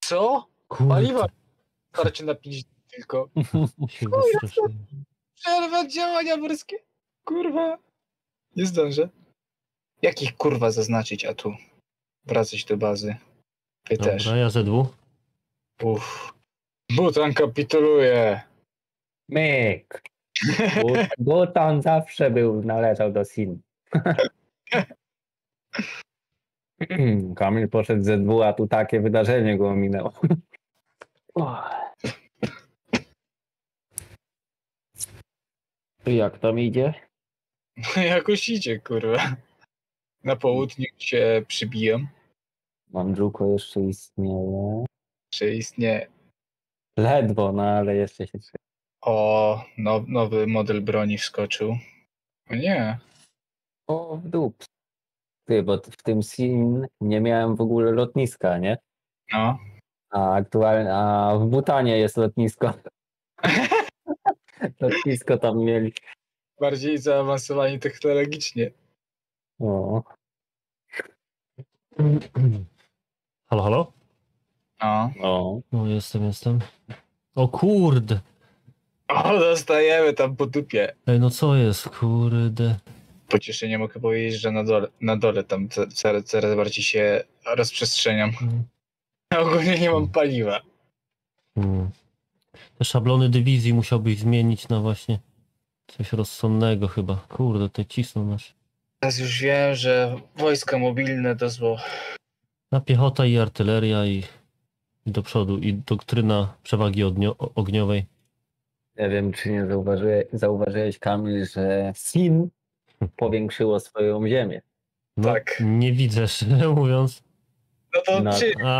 Co? Kurde. Paliwa starczy na 5 dni tylko. Się wystraszyłem. Przerwać działania morskie. Kurwa. Nie zdążę. Jakich kurwa zaznaczyć, a tu wracać do bazy. Ty też. Dobra, ja ZW. Uff. Butan kapituluje. Myk. Butan zawsze należał do Sin. Kamil poszedł ZW, a tu takie wydarzenie go ominęło. Jak tam idzie? Jakoś idzie, kurwa. Na południu się przybijam. Mandżuko jeszcze istnieje. Czy istnieje? Ledwo, no ale jeszcze się trzyma. O, nowy model broni wskoczył. O nie. O, w dup. Ty, bo w tym Sin nie miałem w ogóle lotniska, nie? No. A w Butanie jest lotnisko. Lotnisko tam mieli. Bardziej zaawansowani technologicznie. O. Halo, halo? No. O. No jestem. O kurde. O, dostajemy tam po dupie. Ej, no co jest, kurde. Pocieszenie mogę powiedzieć, że na dole tam coraz bardziej się rozprzestrzeniam. Ogólnie nie mam paliwa. Te szablony dywizji musiałbyś zmienić na właśnie coś rozsądnego chyba. Kurde, te cisną nas. Teraz już wiem, że wojska mobilne to zło. Na piechota i artyleria i do przodu. I doktryna przewagi ogniowej. Nie wiem, czy nie zauważyłeś, Kamil, że Sin powiększyło swoją ziemię. No, Tak. nie widzę, szczerze mówiąc. No to No.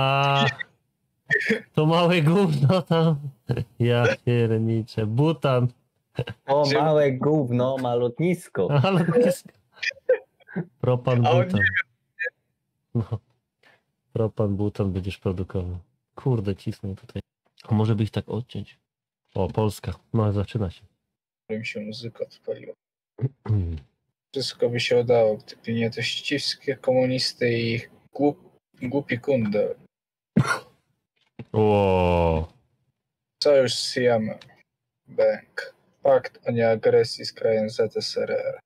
To małe gówno tam. Ja pierniczę. Butan. O, małe gówno ma lotnisko. A lotnisko. Propan A on butan. No. Propan butan będziesz produkował. Kurde, cisną tutaj. A może by ich tak odciąć? O, Polska. No, zaczyna się. mi się muzyka odpaliła. Wszystko by się udało, gdyby nie te ściwskie komunisty i ich głupi kundel. O. Sojusz z Siamem. Bank. Pakt o nieagresji z krajem ZSRR.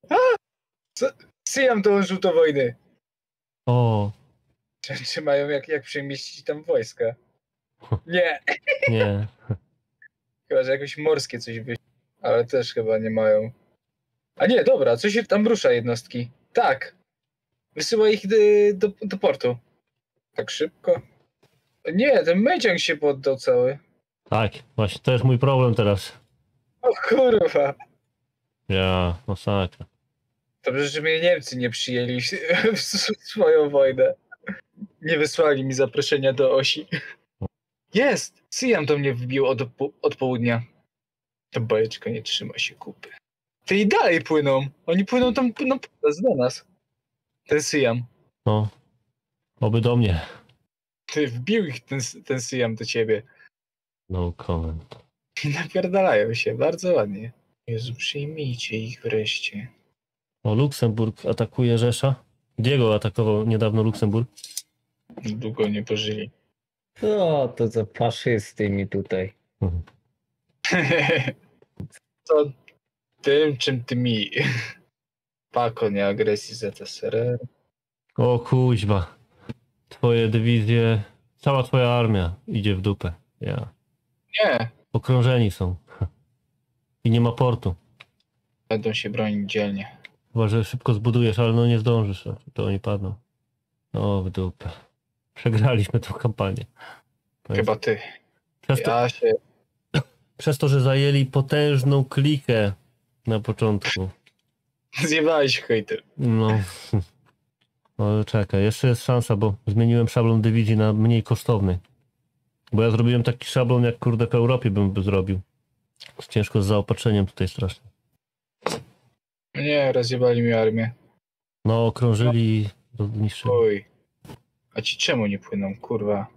Siam dołączył do wojny. O. Czy mają jak przemieścić tam wojska? Nie. Nie. Chyba, że jakoś morskie coś wyjdzie. Ale też chyba nie mają. A nie, dobra, coś się tam rusza jednostki. Tak. Wysyła ich do portu. Tak szybko? Nie, ten Mejdziang się poddał cały. Tak, właśnie to jest mój problem teraz. O kurwa. Ja, masakra. Dobrze, że mnie Niemcy nie przyjęli w swoją wojnę. Nie wysłali mi zaproszenia do osi. Jest! Siam do mnie wbił od południa. Ta bajeczka nie trzyma się kupy. Ty i dalej płyną. Oni płyną tam do nas. Ten Siam. No. Oby do mnie. Ty wbił ich ten Siam do ciebie. No comment. I napierdalają się. Bardzo ładnie. Jezu, przyjmijcie ich wreszcie. O, Luksemburg atakuje Rzesza. Diego atakował niedawno Luksemburg. Długo nie pożyli. Co to za faszysty mi tutaj. To tym, czym ty mi. Pako nie agresji ZSRR. O kuźba. Twoje dywizje, cała twoja armia idzie w dupę. Ja. Nie. Okrążeni są. I nie ma portu. Będą się bronić dzielnie. Chyba, że szybko zbudujesz, ale no nie zdążysz. To oni padną. O, w dupę. Przegraliśmy tę kampanię. Chyba ty. Przez to, że zajęli potężną klikę na początku. Zjebałeś hejter. No. No czekaj, jeszcze jest szansa, bo zmieniłem szablon dywizji na mniej kosztowny. Bo ja zrobiłem taki szablon, jak kurde w Europie bym zrobił. Ciężko z zaopatrzeniem tutaj strasznie. Nie, rozjebali mi armię. No, okrążyli i zniszczyli. Oj. A ci czemu nie płyną, kurwa?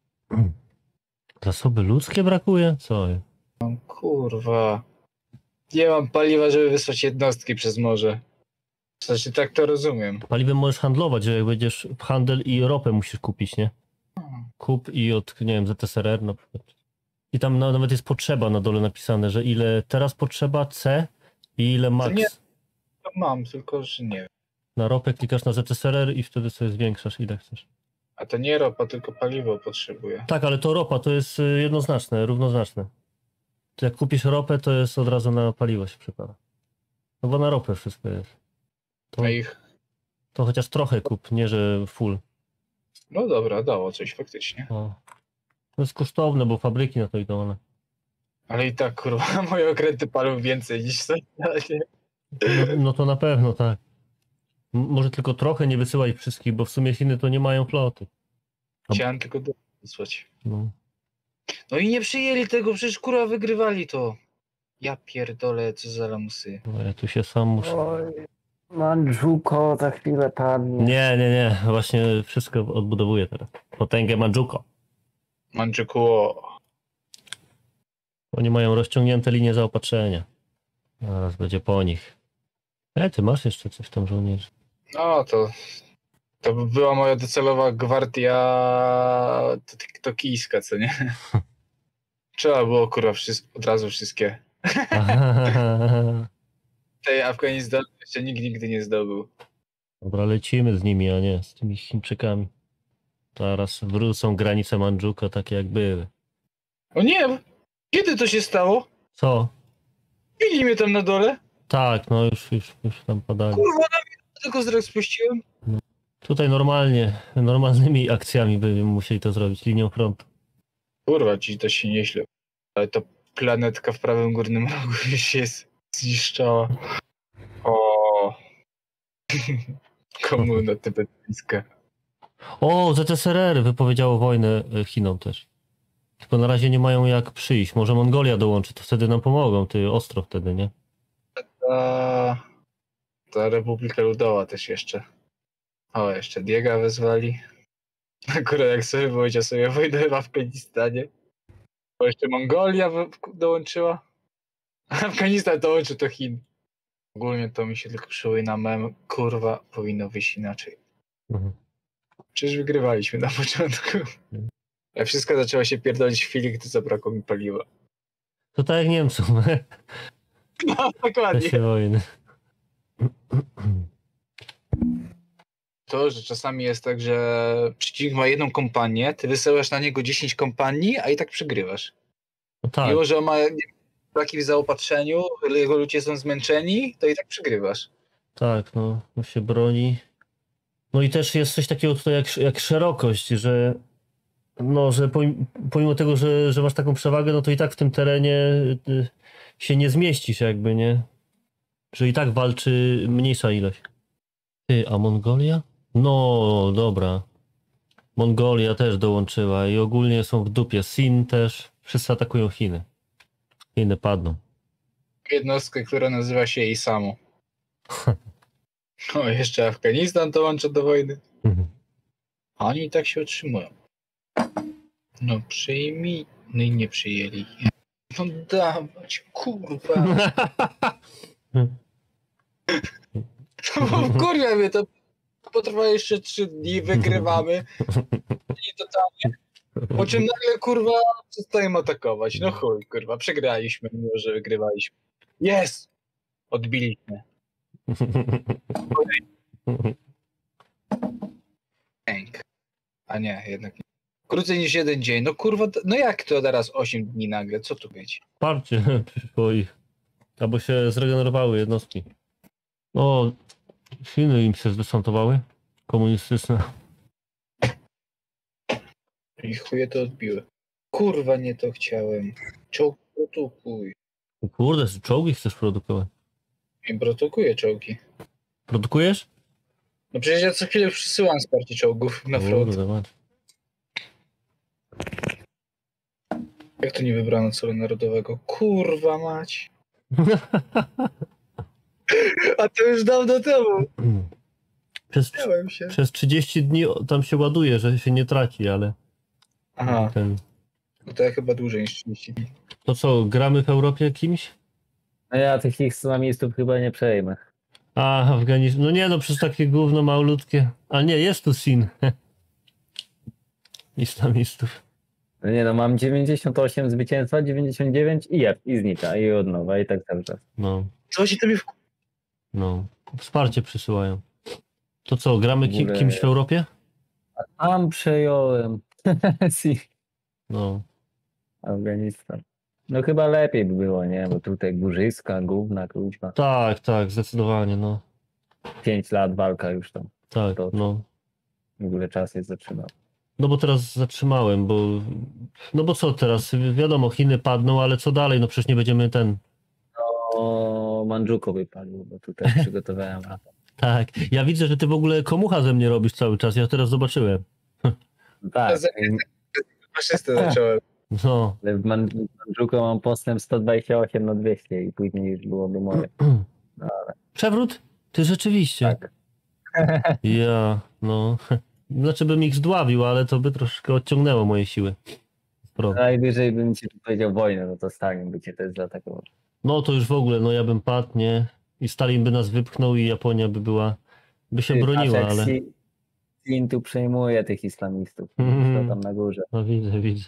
Zasoby ludzkie brakuje? Co? Kurwa. Nie mam paliwa, żeby wysłać jednostki przez morze. Znaczy, tak to rozumiem. Paliwem możesz handlować, że jak będziesz w handel i ropę musisz kupić, nie? kup i od, nie wiem, ZSRR na przykład. I tam nawet jest potrzeba na dole napisane, że ile teraz potrzeba C i ile max. nie. To mam, tylko że nie wiem. Na ropę klikasz na ZSRR i wtedy sobie zwiększasz ile chcesz. A to nie ropa, tylko paliwo potrzebuje. Tak, ale to ropa to jest jednoznaczne, równoznaczne. To jak kupisz ropę, to jest od razu na paliwo się przekłada. No bo na ropę wszystko jest. A ich... To chociaż trochę kup, nie że full. No dobra, dało coś faktycznie. O. To jest kosztowne, bo fabryki na to idą, ale... Ale i tak, kurwa, moje okręty palą więcej niż coś. No to na pewno, tak. Może tylko trochę nie wysyłaj wszystkich, bo w sumie Chiny to nie mają floty. Chciałem tylko wysłać. No. No i nie przyjęli tego, przecież kurwa wygrywali to. Ja pierdolę, co za lamusy. No ja tu się sam muszę... Oj, Mandżuko za chwilę padnie. Nie. Właśnie wszystko odbudowuję teraz. Potęgę Mandżuko. Mandżukuo. Oni mają rozciągnięte linie zaopatrzenia. Zaraz będzie po nich. Ty masz jeszcze coś tam, żołnierzy? No to by była moja docelowa gwardia tokijska, co nie? Trzeba było kurwa od razu wszystkie. Tej Afganistanu jeszcze nikt nigdy nie zdobył. Dobra, lecimy z nimi, a nie z tymi Chińczykami. Zaraz wrócą granice Mandżuko takie jak były. O nie! Kiedy to się stało? Co? Widzi mnie tam na dole? Tak, no już tam padali. Kurwa, na mnie tylko wzrok spuściłem. Tutaj normalnymi akcjami by musieli to zrobić, linią frontu. Kurwa, ci to się nieźle. Ale to planetka w prawym górnym rogu już jest zniszczała. O. Komuna tybetańska. O, ZSRR wypowiedziało wojnę Chinom też. Tylko na razie nie mają jak przyjść. Może Mongolia dołączy, to wtedy nam pomogą. Ty ostro wtedy, nie? Ta Republika Ludowa też jeszcze. O, jeszcze Diega wezwali. Akurat jak sobie powiedział sobie wojnę w Afganistanie. Bo jeszcze Mongolia dołączyła. Afganistan dołączy do Chin. Ogólnie to mi się tylko przypomina mem. Kurwa, powinno wyjść inaczej. Mhm. Przecież wygrywaliśmy na początku. A wszystko zaczęło się pierdolić w chwili, gdy zabrakło mi paliwa. To tak jak Niemcom. No, W dokładnie. czasie wojny. To, że czasami jest tak, że przeciwnik ma jedną kompanię, ty wysyłasz na niego 10 kompanii, a i tak przegrywasz. No tak, Mimo, że on ma braki w zaopatrzeniu, jego ludzie są zmęczeni, to i tak przegrywasz. tak, no się broni. No i też jest coś takiego tutaj jak szerokość, że no, że pomimo tego, że masz taką przewagę, no to i tak w tym terenie się nie zmieścisz jakby, nie? Że i tak walczy mniejsza ilość. Ty, a Mongolia? No, dobra. Mongolia też dołączyła i ogólnie są w dupie. Sin też. Wszyscy atakują Chiny. Chiny padną. Jednostkę, która nazywa się Isamu. O, jeszcze Afganistan dołącza do wojny. A oni i tak się utrzymują. No przyjmij. No i nie przyjęli. No dawać, kurwa. Kurwa mnie to potrwa jeszcze 3 dni, wygrywamy. I totalnie. Po czym nagle kurwa przestajemy atakować. No chuj, kurwa, przegraliśmy, mimo że wygrywaliśmy. Jest! Odbiliśmy. Pęk. A nie, jednak nie. Krócej niż 1 dzień. No kurwa, no jak to teraz 8 dni nagle? Co tu być? Parcie przyszło ich. Albo się zregenerowały jednostki. O, Chiny im się zdesantowały. Komunistyczne. I chuje to odbiły. Kurwa, nie to chciałem. Czołg produkuj. O kurde, czołgi chcesz produkować. I produkuję czołgi. Produkujesz? No przecież ja co chwilę przysyłam wsparcie czołgów na front. Kurde, mać. Jak to nie wybrano celu narodowego? Kurwa mać. A to już dawno temu. Chciałem się. Przez 30 dni tam się ładuje, że się nie traci, ale... Aha, no to ja chyba dłużej niż 30 dni. To co, gramy w Europie kimś? No ja tych islamistów chyba nie przejmę. A, Afganistan. No nie, no przez takie gówno malutkie. A nie, jest tu Sin. islamistów. No nie no, mam 98 zwycięstwa, 99 i znika, i od nowa, i tak cały czas. No, Co ci tobie no. Wsparcie przysyłają. To co, gramy W ogóle- kimś w Europie? Tam przejąłem. No. Afganistan. No chyba lepiej by było, nie? Bo tutaj górzyska, gówna, kuźwa. Tak, tak, zdecydowanie, no. 5 lat walka już tam. Tak, To- no. W ogóle czas jest zatrzymał. No bo teraz zatrzymałem, bo... No bo co teraz? Wiadomo, Chiny padną, ale co dalej? No przecież nie będziemy O, Mandżuko wypadł, bo tutaj przygotowałem atak. Tak, ja widzę, że ty w ogóle komucha ze mnie robisz cały czas, ja teraz zobaczyłem. Tak, faszystę zacząłem? No. ale w Mandżuko mam postęp 128 na 200 i później już byłoby moje. Przewrót? Ty rzeczywiście. Tak. Ja, no. Znaczy bym ich zdławił, ale to by troszkę odciągnęło moje siły. Prawda. Najwyżej bym ci powiedział wojnę, no to Stalin by cię też zaatakował. No to już w ogóle, no ja bym padł, nie? I Stalin by nas wypchnął i Japonia by była, by się broniła, ale... Sin tu przejmuje tych islamistów. Mhm. To tam na górze. No widzę.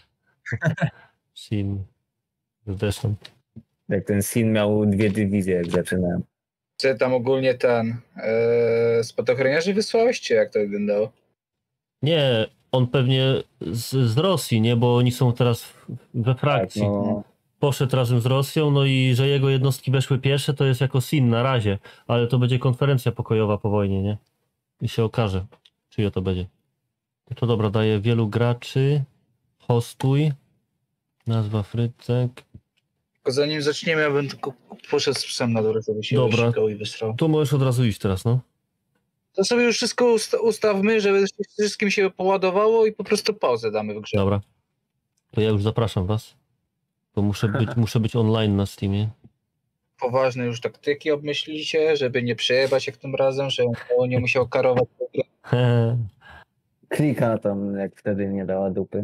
Sin. Zresztą. Jak ten Sin miał 2 dywizje, jak zaczynałem. Czy tam ogólnie spadochroniarzy wysłałeś, czy jak to wyglądało? Nie, on pewnie z Rosji, nie? Bo oni są teraz we frakcji. no, Poszedł razem z Rosją, no i że jego jednostki weszły pierwsze, to jest jako Sin na razie, ale to będzie konferencja pokojowa po wojnie, nie? I się okaże, czyje to będzie. To dobra, daję wielu graczy, hostuj, nazwa Frycek. Tylko zanim zaczniemy, ja bym tylko poszedł z psem na dole, żeby się Dobra. wyszukał i wysrał. Tu możesz od razu iść teraz, no. To sobie już wszystko ustawmy, żeby wszystkim się poładowało i po prostu pauzę damy w grze. Dobra. To ja już zapraszam was. Bo muszę być online na Steamie. Poważne już taktyki obmyślicie, żeby nie przejebać jak tym razem, że nie musiał karować. klika tam, jak wtedy nie dała dupy.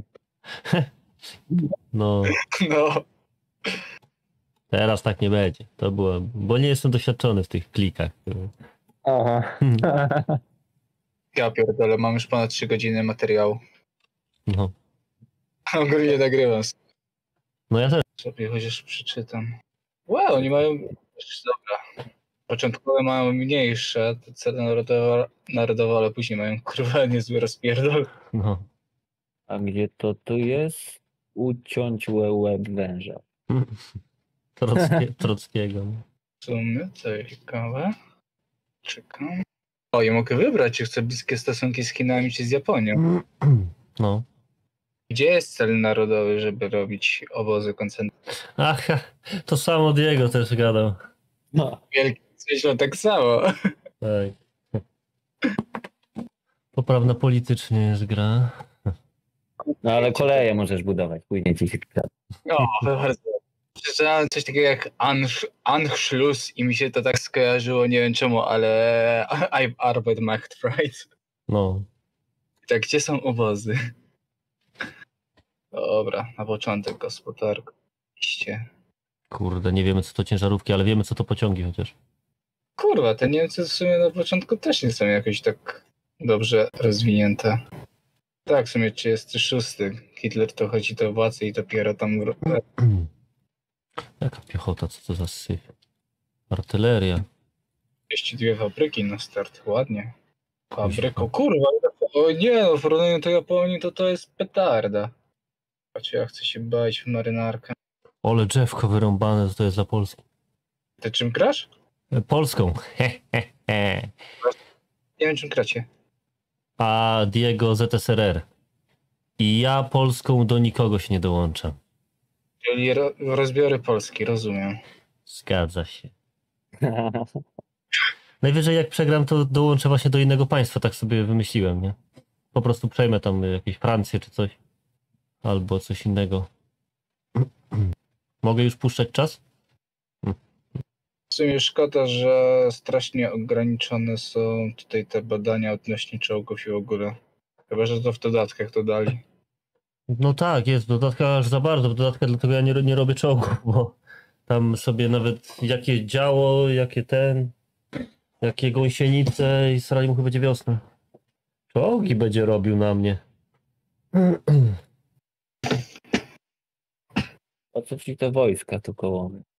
No, No, teraz tak nie będzie. To było, bo nie jestem doświadczony w tych klikach. Aha. ja pierdolę, mam już ponad 3 godziny materiału. No, Ogólnie nagrywam no ja też. sobie, chociaż przeczytam. Wow, oni mają... Dobra. Początkowe mają mniejsze, te cele narodowe, ale później mają kurwa niezły rozpierdol. No. A gdzie to tu jest? Uciąć łeb węża. Trockiego. W sumie, to jest ciekawe. Czekam. O, ja mogę wybrać, czy chcę bliskie stosunki z Chinami, czy z Japonią. No. Gdzie jest cel narodowy, żeby robić obozy koncentracyjne? Ach, to samo Diego też gadał. No. Wielkie myślą tak samo. Tak. Poprawna politycznie jest gra. No ale koleje możesz budować, później ci się przyda. O, bardzo. Przeczytałem coś takiego jak Anschluss i mi się to tak skojarzyło, nie wiem czemu, ale Arbeit macht frei. No. Tak, gdzie są obozy? Dobra, na początek gospodarka. Oczywiście. Kurde, nie wiemy co to ciężarówki, ale wiemy co to pociągi chociaż. Kurwa, te Niemcy w sumie na początku też nie są jakoś tak dobrze rozwinięte. Tak, w sumie 36. Hitler to chodzi do władzy i dopiero tam... Jaka piechota, co to za syf? Artyleria. 32 fabryki na start, ładnie. Fabryko, kurwa, o nie no, w porównaniu do Japonii to jest petarda. Patrz, ja chcę się bać w marynarkę. Ole drzewko wyrąbane, co to jest za Polską. Ty czym grasz? Polską. Nie wiem czym gracie. A Diego ZSRR. I ja Polską do nikogo się nie dołączam. Czyli rozbiory Polski, rozumiem. Zgadza się. Najwyżej jak przegram, to dołączę właśnie do innego państwa, tak sobie wymyśliłem, nie? Po prostu przejmę tam jakieś Francję czy coś. Albo coś innego. Mogę już puszczać czas? W sumie szkoda, że strasznie ograniczone są tutaj te badania odnośnie czołgów i w ogóle. Chyba, że to w dodatkach to dali. No tak, jest dodatka aż za bardzo. Dodatka dlatego ja nie robię czołgów, bo tam sobie nawet jakie działo, jakie gąsienice i starali mu chyba będzie wiosna. Czołgi będzie robił na mnie. Po co ci te wojska tu koło mnie?